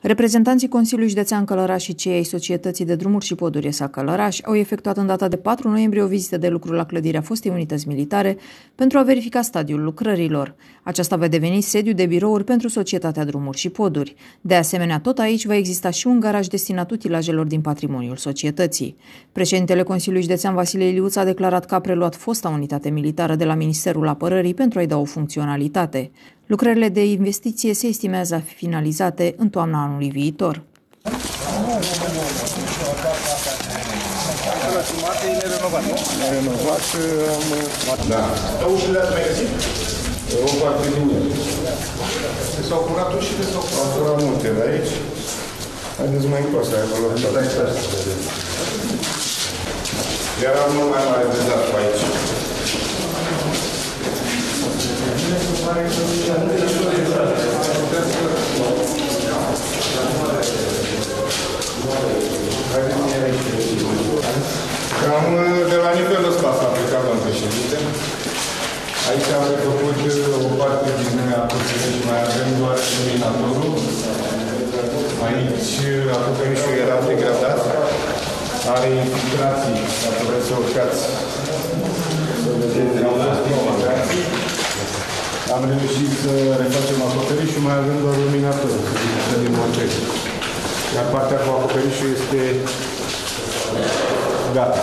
Reprezentanții Consiliului Județean Călăraș și cei ai Societății de Drumuri și Poduri ESA Călăraș au efectuat în data de 4 noiembrie o vizită de lucru la clădirea fostei unități militare pentru a verifica stadiul lucrărilor. Aceasta va deveni sediu de birouri pentru Societatea Drumuri și Poduri. De asemenea, tot aici va exista și un garaj destinat utilajelor din patrimoniul societății. Președintele Consiliului Județean Vasile Iliuț a declarat că a preluat fosta unitate militară de la Ministerul Apărării pentru a-i da o funcționalitate. Lucrările de investiție se estimează a fi finalizate în toamna anului viitor. Ușile ați mai găsit? O parte din ele. S-au curat ușile sau s-au curat multe de aici. Haideți mai încos, ai acolo. Era mult mai mare de dat pe aici. Cam de la nivelul ăsta s-a plecat, domnul președinte. Aici am refăcut o parte din acoperiș și mai avem doar iluminatorul. Aici acoperișul era degradat. Are infiltrații, dacă vreți să urcați. Să vedeți, au fost infiltrații. Am reușit să refacem acoperișul, mai avem doar luminatorul, să din montez. Iar partea cu acoperișul este gata.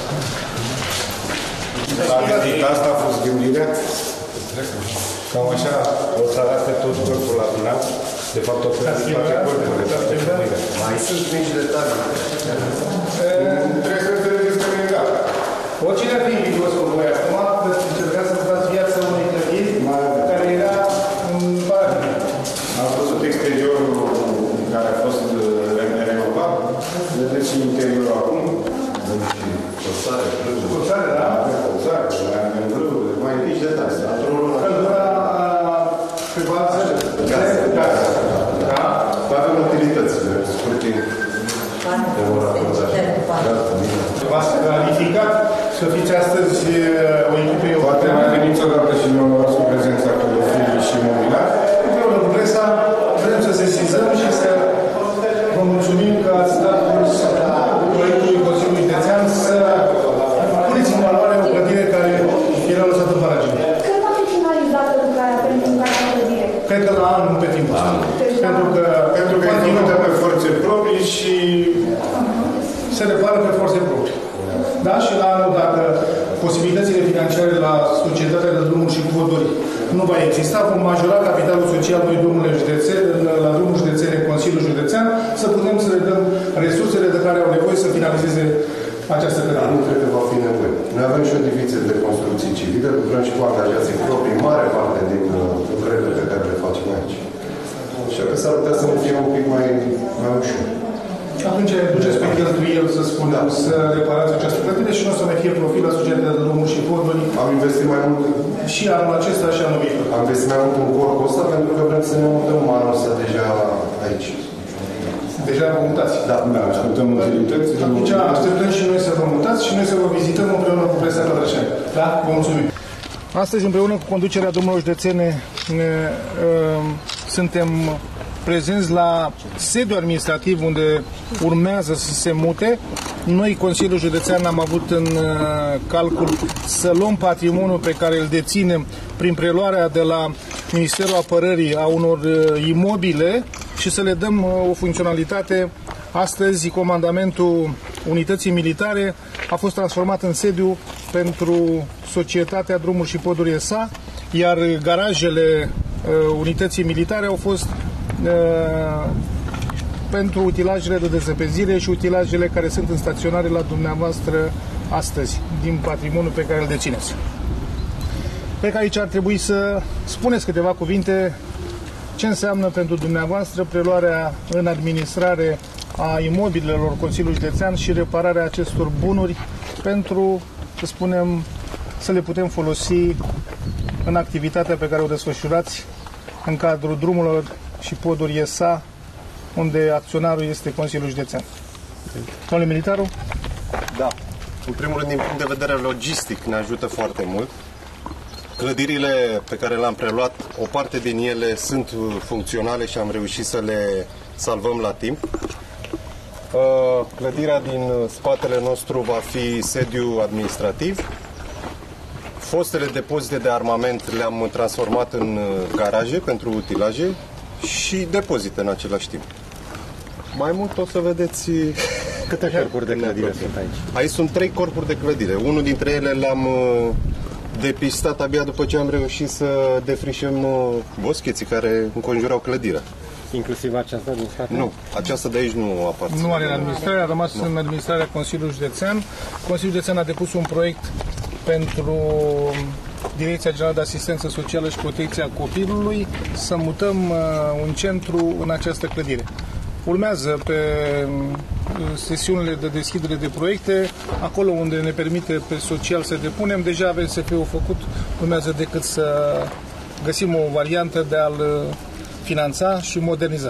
S-a gândit, asta a fost gândirea. Cam așa o să arate tot corpul la final. De fapt, o să arate toate corpurile. Mai sunt mici detalii. Trebuie să înțelegeți că nu e gata. Oricine ar fi invidios cu voi acum, încercați să dați viață unei clădiri care era în paradigmă. Am văzut exteriorul care a fost renovat. Vedeți și interiorul acum. Colțare, colțare, da? Colțare, mai vreo, mai mici detalii. Căldura pe bază gaz. Da? Avem utilitățile, scurte v-ați clarificat să fiți astăzi o echipă. Poate mai veniți o dată și ne onorați cu prezența cu firii și mobiliar. Împreună cu presa vrem să sesizăm și să vă mulțumim că ați dat curs proiectului Consiliului Județean să puneți în valoare o clădire care era lăsată în paragină. Când va fi finalizată lucrarea pentru această clădire? Cred că la anul, pe timp. Pentru că e făcută pe forțe proprii și se repară pe forțe proprii. Da? Și la anul, dacă posibilitățile financiare la Societatea de Drumuri și Poduri nu va exista, vom majora capitalul social noi drumurile județene, la drumul județene, Consiliul Județean, să putem să le dăm resursele de care au nevoie să finalizeze această clădire. Nu cred că va fi nevoie. Noi avem și o divizie de construcții civile, lucrăm și cu angajații proprii, mare parte din lucrările pe care le facem aici. Și că s-ar putea să nu fie un pic mai ușor. Atunci duceți pe cheltuieli, să spunem, să reparați această clădire și nu o să mai fie profil la Societatea de Drumuri și Poduri. Am investit mai mult și anul acesta și anul viitor. Am investit mai mult în corpul ăsta pentru că vrem să ne mutăm anul ăsta deja aici. Deja vă mutați? Da, așteptăm utilitățile. Atunci așteptăm și noi să vă mutați și noi să vă vizităm împreună cu presa Călărașeni. Da? Vă mulțumim. Astăzi, împreună cu conducerea drumurilor județene, suntem prezenți la sediul administrativ unde urmează să se mute. Noi, Consiliul Județean, am avut în calcul să luăm patrimoniul pe care îl deținem prin preluarea de la Ministerul Apărării a unor imobile și să le dăm o funcționalitate. Astăzi, comandamentul unității militare a fost transformat în sediu pentru Societatea Drumuri și Poduri ESA, iar garajele unității militare au fost pentru utilajele de dezăpezire și utilajele care sunt în staționare la dumneavoastră astăzi, din patrimoniul pe care îl dețineți. Cred că aici ar trebui să spuneți câteva cuvinte ce înseamnă pentru dumneavoastră preluarea în administrare a imobilelor Consiliului Județean și repararea acestor bunuri pentru, să spunem, să le putem folosi în activitatea pe care o desfășurați în cadrul drumurilor și poduri ESA, unde acționarul este Consiliul Județean. Domnule Militaru? Da. În primul rând, din punct de vedere logistic, ne ajută foarte mult. Clădirile pe care le-am preluat, o parte din ele sunt funcționale și am reușit să le salvăm la timp. Clădirea din spatele nostru va fi sediu administrativ. Fostele depozite de armament le-am transformat în garaje pentru utilaje și depozite în același timp. Mai mult o să vedeți câte corpuri de clădire sunt aici. Aici sunt 3 corpuri de clădire. Unul dintre ele l-am depistat abia după ce am reușit să defrișăm boscheții care înconjurau clădirea. Inclusiv aceasta din spate? Nu, aceasta de aici nu aparține. Nu are în administrare, a rămas în administrarea Consiliului Județean. Consiliul Județean a depus un proiect pentru Direcția Generală de Asistență Socială și Protecția Copilului să mutăm un centru în această clădire. Urmează pe sesiunile de deschidere de proiecte, acolo unde ne permite pe social să depunem, deja avem SF-ul făcut, urmează decât să găsim o variantă de a-l finanța și moderniza.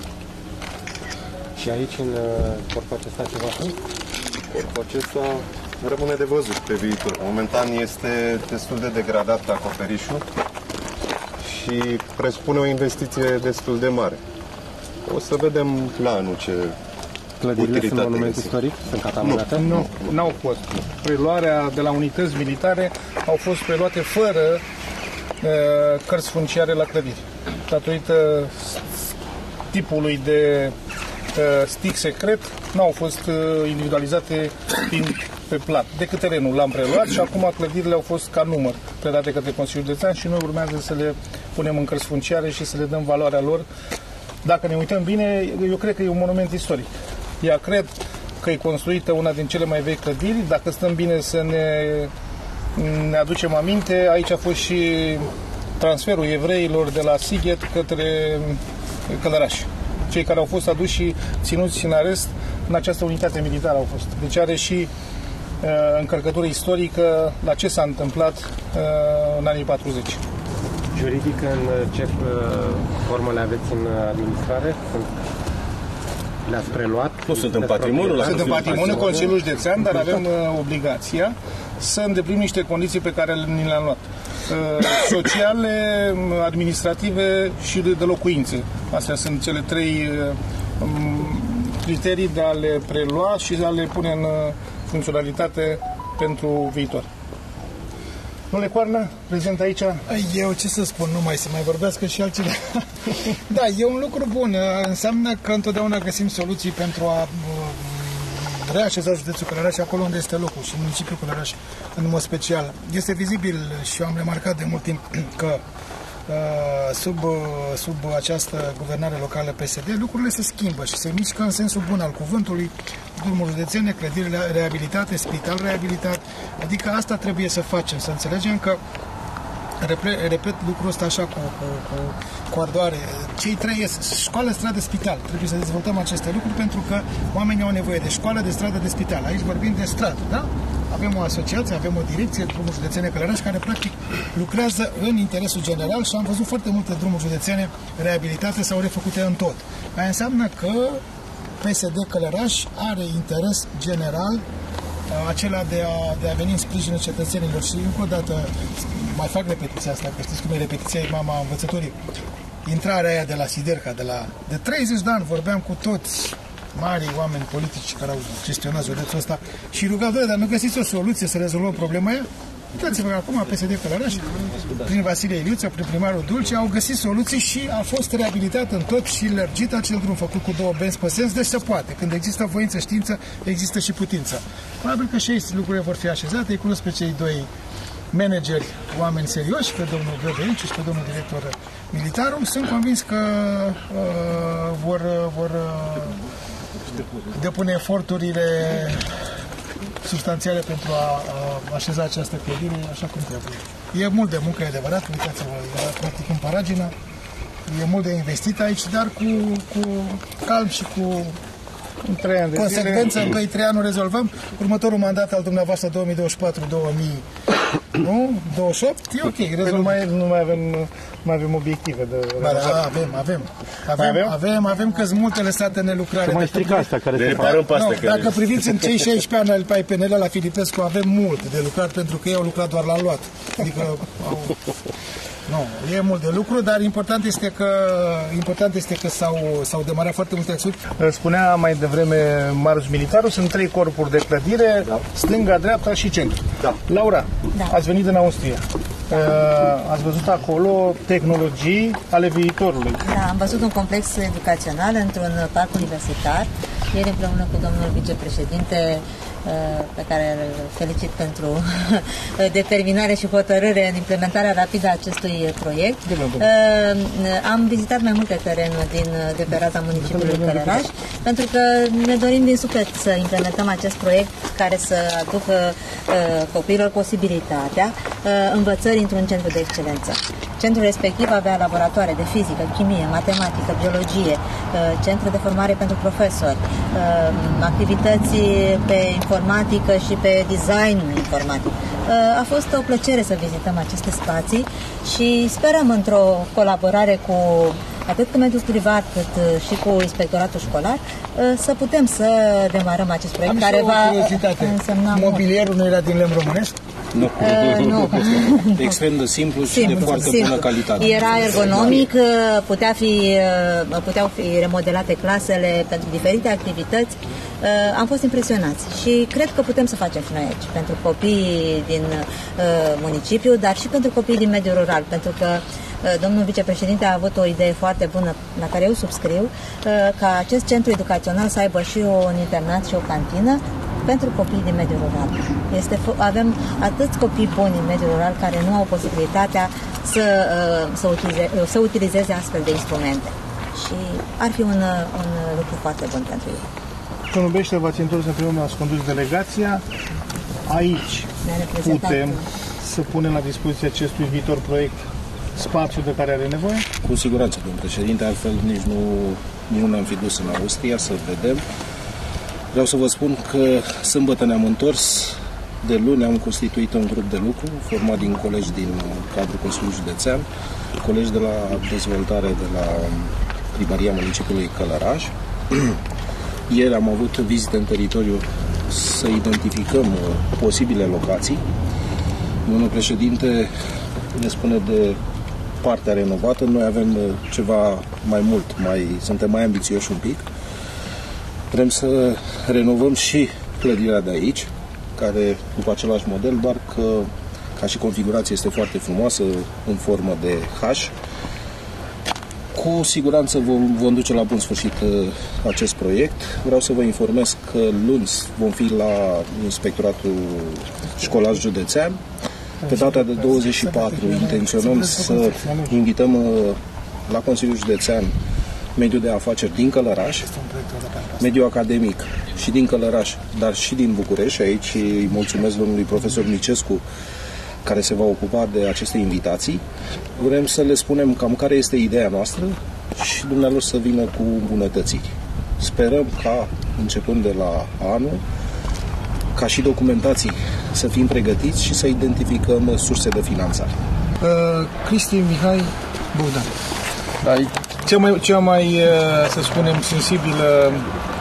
Și aici, în corpul acesta, ceva sunt? Corpul acesta rămâne de văzut pe viitor. Momentan este destul de degradat acoperișul și presupune o investiție destul de mare. O să vedem la anul ce clădirile sunt monument istoric? Sunt catamonate? Nu, n-au fost. Preluarea de la unități militare au fost preluate fără cărți funciare la clădiri. Datorită tipului de stick secret, n-au fost individualizate pe plat. Decât terenul l-am preluat și acum clădirile au fost ca număr predate către Consiliul Județean și noi urmează să le punem în cărți funciare și să le dăm valoarea lor. Dacă ne uităm bine, eu cred că e un monument istoric. Ea cred că e construită una din cele mai vechi clădiri. Dacă stăm bine să ne aducem aminte, aici a fost și transferul evreilor de la Sighet către Călăraș. Cei care au fost aduși și ținuți în arest în această unitate militară au fost. Deci are și încărcătură istorică la ce s-a întâmplat în anii 40. Juridic, în ce formă le aveți în administrare? Le-ați preluat? Nu sunt în patrimoniul. Sunt în patrimoniul Consiliului Județean, dar avem obligația să îndeplinim niște condiții pe care ni le-am luat. Sociale, administrative și de locuințe. Astea sunt cele 3 criterii de a le prelua și de a le pune în funcționalitate pentru viitor. Domnule Coarnă, prezent aici? Eu ce să spun, nu mai să mai vorbească și altcineva. Da, e un lucru bun. Înseamnă că întotdeauna găsim soluții pentru a reașeza județul Călăraș acolo unde este locul și municipiul Călăraș în mod special. Este vizibil și am remarcat de mult timp că sub această guvernare locală PSD, lucrurile se schimbă și se mișcă în sensul bun al cuvântului, drumuri județene, clădiri reabilitate, spital reabilitat, adică asta trebuie să facem, să înțelegem că, repet lucrul ăsta așa cu ardoare, cei 3 școală, stradă, spital, trebuie să dezvoltăm aceste lucruri pentru că oamenii au nevoie de școală, de stradă, de spital, aici vorbim de stradă, da? Avem o asociație, avem o direcție, drumuri județene Călăraș, care practic lucrează în interesul general și am văzut foarte multe drumuri județene reabilitate sau refăcute în tot. Aia înseamnă că PSD Călăraș are interes general acela de a veni în sprijinul cetățenilor și încă o dată mai fac repetiția asta, că știți cum e repetiția, e mama învățătorii. Intrarea aia de la Siderca, de 30 de ani vorbeam cu toți mari oameni politici care au gestionat județul ăsta și rugau, dar nu găsiți o soluție să rezolvăm problema aia? Uitați-vă că acum PSD Călăraș, prin Vasile Iliuță, prin primarul Dulce, au găsit soluții și a fost reabilitat în tot și lărgit acel drum făcut cu 2 benzi pe sens, deci se poate. Când există voință, știință, există și putință. Probabil că și aici lucrurile vor fi așezate, îi cunosc pe cei 2 manageri, oameni serioși, pe domnul Gădăinciu și pe domnul director militarul. Sunt convins că vor depune eforturile substanțiale pentru a așeza această clădire așa cum trebuie. E mult de muncă, e adevărat, uitați-vă, practic în paragină, e mult de investit aici, dar cu calm și cu consecvență, în 2-3 ani o rezolvăm. Următorul mandat al dumneavoastră, 2024-2028, e ok, rezolvăm. Nu mai avem obiective de avem că sunt multe lăsate în nelucrare. Să mai strică asta care se dacă priviți în cei 16 ani ai PNL la Filipescu, avem mult de lucrat pentru că ei au lucrat doar la luat. Adică Nu, e mult de lucru, dar important este că s-au demarat foarte multe acțiuni. Spunea mai devreme Marius Militaru, sunt 3 corpuri de clădire, stânga, dreapta și centru. Da. Laura, ați venit din Austria. Ați văzut acolo tehnologii ale viitorului. Da, am văzut un complex educațional într-un parc universitar. Ieri împreună cu domnul vicepreședinte, pe care îl felicit pentru determinare și hotărâre în implementarea rapidă a acestui proiect. Am vizitat mai multe terenuri de pe raza municipiului Călăraș, pentru că ne dorim din suflet să implementăm acest proiect care să aducă copiilor posibilitatea învățării într-un centru de excelență. Centrul respectiv avea laboratoare de fizică, chimie, matematică, biologie, centru de formare pentru profesori, activități pe informatică și pe design informatic. A fost o plăcere să vizităm aceste spații și sperăm într-o colaborare cu atât cu mediul privat cât și cu inspectoratul școlar să putem să demarăm acest proiect care va însemna mobilierul nu era din lemn românesc? Nu. Extrem de simplu și de foarte bună calitate. Era ergonomic, puteau fi remodelate clasele pentru diferite activități. Am fost impresionați și cred că putem să facem și noi aici, pentru copiii din municipiu, dar și pentru copiii din mediul rural, pentru că domnul vicepreședinte a avut o idee foarte bună, la care eu subscriu, ca acest centru educațional să aibă și un internat și o cantină pentru copiii din mediul rural. Avem atâți copii buni în mediul rural care nu au posibilitatea să utilizeze astfel de instrumente. Și ar fi un lucru foarte bun pentru ei. Domnul Bește, v-ați întors împreună, ați condus delegația. Aici putem să punem la dispoziție acestui viitor proiect spațiul de care are nevoie? Cu siguranță, domnul președinte, altfel nici nu ne-am fi dus în Austria să vedem. Vreau să vă spun că sâmbătă ne-am întors, de luni am constituit un grup de lucru format din colegi din cadrul Consiliului Județean, colegi de la dezvoltare de la Primăria Municipiului Călăraș. Ieri am avut vizite în teritoriu să identificăm posibile locații. Domnul președinte ne spune de partea renovată, noi avem ceva mai mult, suntem mai ambițioși un pic. Vrem să renovăm și clădirea de aici, care după același model, doar că ca și configurație este foarte frumoasă, în formă de H. Cu siguranță vom duce la bun sfârșit acest proiect. Vreau să vă informez că luni vom fi la Inspectoratul Școlar Județean. Pe data de 24 intenționăm să invităm la Consiliul Județean mediul de afaceri din Călăraș, mediul academic și din Călăraș, dar și din București. Aici îi mulțumesc domnului profesor Micescu, care se va ocupa de aceste invitații. Vrem să le spunem cam care este ideea noastră și dumnealor să vină cu îmbunătățiri. Sperăm ca, începând de la anul, ca și documentații să fim pregătiți și să identificăm surse de finanțare. Cristi Mihai Bogdan. Cea mai, să spunem, sensibilă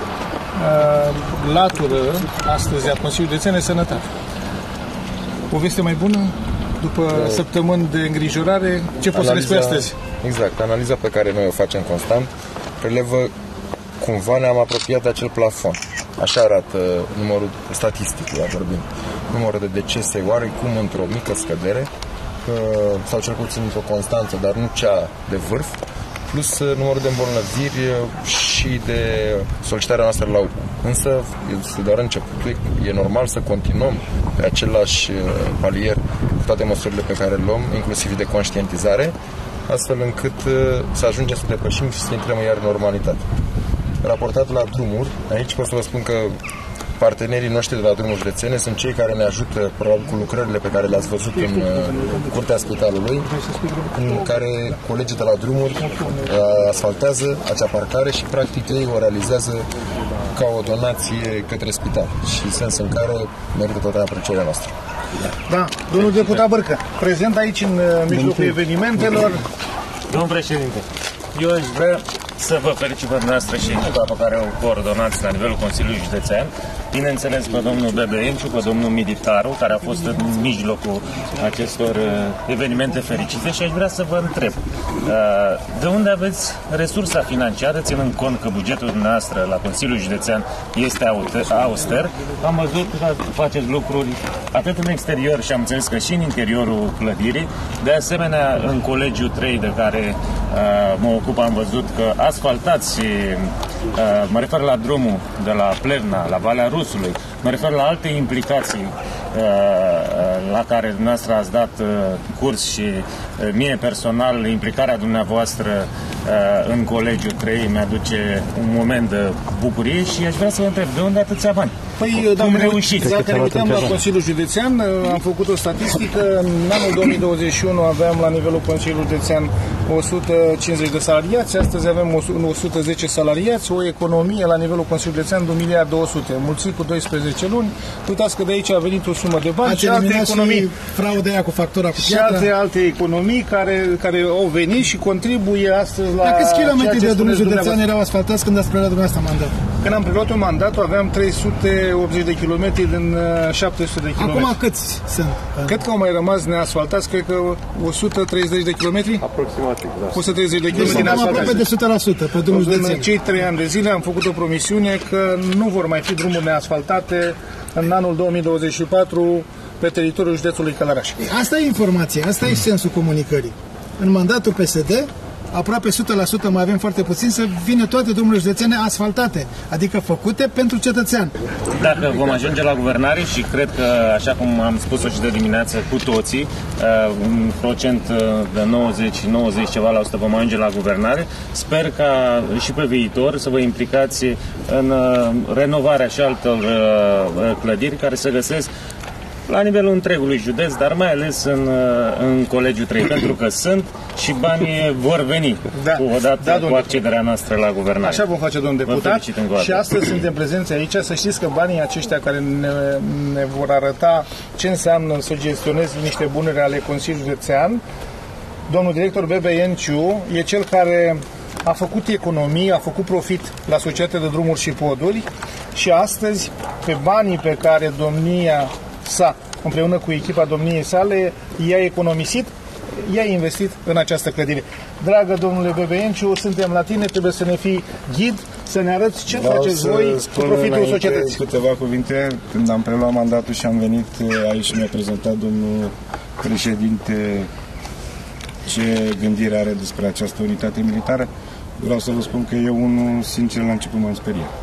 latură astăzi a Consiliului Județean este sănătate. O veste mai bună? După săptămâni de îngrijorare, ce poți să le spui astăzi? Exact, analiza pe care noi o facem constant relevă cumva ne-am apropiat de acel plafon. Așa arată numărul statistic, vorbind. Numărul de decese oarecum într-o mică scădere, sau cel puțin într-o constanță, dar nu cea de vârf, plus numărul de îmbolnăviri și de solicitarea noastră la UCU. Însă, este doar începutul, e normal să continuăm pe același palier cu toate măsurile pe care le luăm, inclusiv de conștientizare, astfel încât să ajungem să depășim și să intrăm iar în normalitate. Raportat la drumuri, aici pot să vă spun că partenerii noștri de la drumuri județene sunt cei care ne ajută probabil cu lucrările pe care le-ați văzut în curtea spitalului, în care colegii de la drumuri asfaltează acea parcare și practic ei o realizează ca o donație către spital și în sens în care merită toată aprecierea noastră. Da, domnul deputat Bărcă, prezent aici în mijlocul evenimentelor. Domnul președinte, eu aș vrea să vă felicit pe dumneavoastră și echipa pe care o coordonați la nivelul Consiliului Județean. Bineînțeles pe domnul Bebenciu, pe domnul Militaru, care a fost în mijlocul acestor evenimente fericite și aș vrea să vă întreb, de unde aveți resursa financiară, ținând cont că bugetul dumneavoastră la Consiliul Județean este auster? Am văzut că faceți lucruri atât în exterior și am înțeles că și în interiorul clădirii. De asemenea, în Colegiul 3 de care mă ocup, am văzut că asfaltați, mă refer la drumul de la Plevna, la Valea Rusului, mă refer la alte implicații la care dumneavoastră ați dat curs și mie personal, implicarea dumneavoastră în Colegiul 3 mi-aduce un moment de bucurie și aș vrea să vă întreb, de unde atâția bani? Păi, dacă ne uităm la Consiliul Județean, am făcut o statistică. În anul 2021 aveam la nivelul Consiliului Județean 150 de salariați, astăzi avem 110 salariați, o economie la nivelul Consiliului Județean de 1.200.000, mulțit cu 12 luni. Uitați că de aici a venit o sumă de bani și alte economii, frauda cu factura cu piatra. și alte economii care au venit și contribuie astăzi la. La câți kilometri de drum județean erau asfaltați când ați preluat dumneavoastră mandatul? Când am preluat mandatul aveam 380 de kilometri din 700 de kilometri. Acum câți sunt? Cred că au mai rămas neasfaltați, cred că 130 de kilometri? Aproximativ, da. 130 de kilometri Deci neasfaltați. aproape de 100% pe drumul județean. În cei 3 ani de zile am făcut o promisiune că nu vor mai fi drumuri neasfaltate în anul 2024 pe teritoriul județului Călăraș. Asta e informația, asta e sensul comunicării. În mandatul PSD, aproape 100%, mai avem foarte puțin, să vină toate drumurile județene asfaltate, adică făcute pentru cetățean. Dacă vom ajunge la guvernare și cred că, așa cum am spus-o și de dimineață cu toții, un procent de 90 ceva la 100 vom ajunge la guvernare, sper ca și pe viitor să vă implicați în renovarea și altor clădiri care se găsesc la nivelul întregului județ, dar mai ales în Colegiul 3, pentru că sunt și banii vor veni odată cu accederea noastră la guvernare. Așa vom face, domnul deputat, și astăzi suntem prezenți aici, să știți că banii aceștia care ne vor arăta ce înseamnă să gestionezi niște bunuri ale Consiliului Județean, domnul director Bebenciu e cel care a făcut economii, a făcut profit la Societatea de Drumuri și Poduri și astăzi, pe banii pe care domnia sa, împreună cu echipa domniei sale, i-a economisit, i-a investit în această clădire. Dragă domnule Bebenciu, suntem la tine, trebuie să ne fii ghid, să ne arăți ce faceți voi cu profitul societății. Câteva cuvinte, când am preluat mandatul și am venit aici și mi-a prezentat domnul președinte ce gândire are despre această unitate militară, vreau să vă spun că eu, unul, sincer, la început m-am speriat.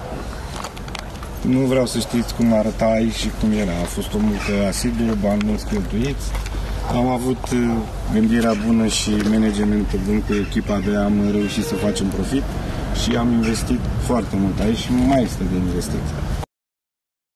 Nu vreau să știți cum arăta aici și cum era. A fost o multă asiduă, bani mulți cheltuiți. Am avut gândirea bună și managementul bun cu echipa de am reușit să facem profit și am investit foarte mult aici și mai este de investit.